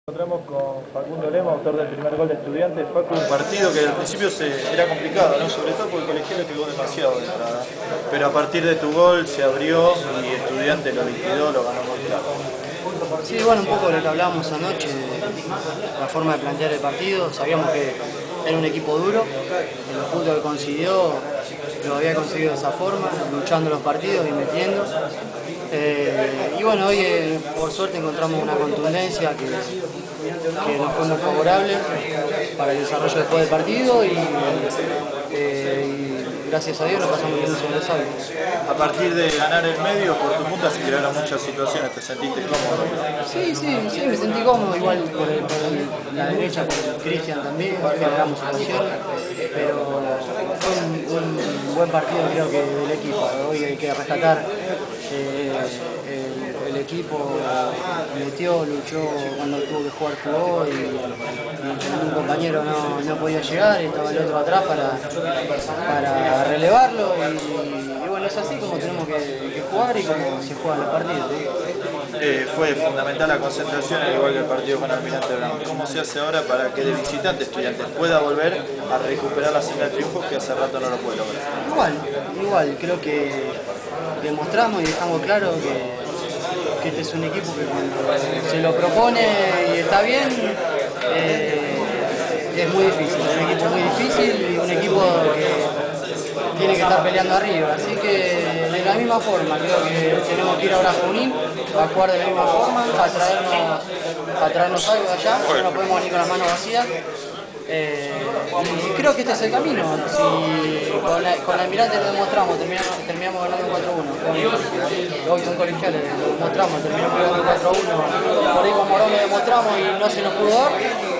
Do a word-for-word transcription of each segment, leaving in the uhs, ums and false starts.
Encontramos con Facundo Lema, autor del primer gol de Estudiantes. Facu, un partido que al principio se, era complicado, ¿no? Sobre todo porque el Colegial pegó demasiado de entrada. Pero a partir de tu gol se abrió y Estudiantes lo liquidó, lo ganó muy claro. Sí, bueno, un poco de lo que hablábamos anoche, la forma de plantear el partido. Sabíamos que era un equipo duro, en los puntos que consiguió lo había conseguido de esa forma, luchando los partidos y metiendo. Eh, y bueno, hoy eh, por suerte encontramos una contundencia que, que nos fue muy favorable para el desarrollo después del partido y, eh, y gracias a Dios nos pasamos bien sobre el salvo. A partir de ganar el medio, por tu punta se crearon muchas situaciones, ¿te sentiste cómodo? Sí, sí, sí, me sentí cómodo, igual por, el, por el, la derecha, por Cristian también, generamos situaciones, pero fue un, un buen partido creo que del equipo. Hoy hay que rescatar eh, el, el equipo metió, luchó cuando tuvo que jugar, jugó y, y un compañero no, no podía llegar y estaba el otro atrás para, para relevarlo y, y bueno, es así como tenemos que, que jugar y como se juegan los partidos. Eh, fue fundamental la concentración, al igual que el partido con Almirante Brown. ¿Cómo se hace ahora para que de visitante Estudiantes pueda volver a recuperar la senda de triunfos que hace rato no lo puede lograr? Igual, igual, creo que demostramos y dejamos claro que, que este es un equipo que cuando se lo propone y está bien, eh, es muy difícil, es un equipo muy difícil y un equipo que tiene que estar peleando arriba, así que de la misma forma, creo que tenemos que ir ahora a Junín, a jugar de la misma forma, a traernos, a traernos algo de allá, no nos podemos venir con las manos vacías. Eh, y creo que este es el camino. Si con, la, con Almirante lo demostramos, terminamos, terminamos ganando cuatro uno. Con, hoy con Colegiales lo demostramos, terminamos ganando cuatro uno. Por ahí con Morón lo demostramos y no se nos pudo dar,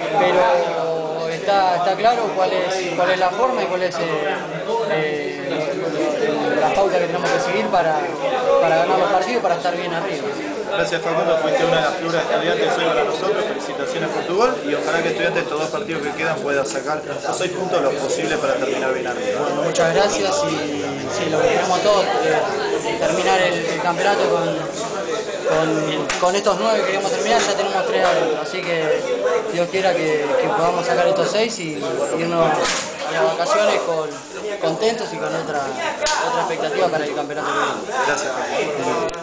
pero está, está claro cuál es, cuál es la forma y cuál es eh, eh, la pauta que tenemos que seguir para, para ganar los partidos, para estar bien arriba. Gracias Facundo, fuiste una de las figuras de Estudiantes hoy para nosotros, felicitaciones por tu gol y ojalá que Estudiantes estos dos partidos que quedan pueda sacar los seis puntos lo posible para terminar bien arriba. Bueno, muchas gracias y sí, lo que queremos todos, eh, terminar el, el campeonato con, con, con estos nueve que queremos terminar, ya tenemos tres adentro, así que Dios quiera que, que podamos sacar estos seis y irnos a las vacaciones con, contentos y con otra, otra expectativa para el campeonato que viene. Gracias Facundo.